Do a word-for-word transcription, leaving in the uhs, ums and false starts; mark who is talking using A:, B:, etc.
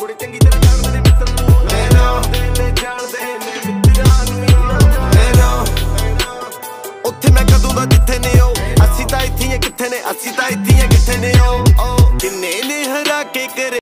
A: ਕੁੜੀ ਚੰਗੀ ਤਰ੍ਹਾਂ ਜਾਣਦੇ ਨੇ ਮਿੱਤਰ ਨੂੰ ਲੈ ਲਓ ਲੈ ਜਾਣਦੇ ਨੇ ਮਿੱਤਰਾਂ ਨੂੰ ਲੈ ਲਓ ਉੱਥੇ ਮੈਂ ਕਦੋਂ ਦਾ ਜਿੱਥੇ ਨੇ ਉਹ ਅਸੀਂ ਤਾਂ ਇੱਥੇ ਕਿੱਥੇ ਨੇ ਅਸੀਂ ਤਾਂ ਇੱਥੇ ਕਿੱਥੇ ਨੇ ਉਹ ਕਿੰਨੇ ਨੇ ਹਰਾ ਕੇ ਕਰੇ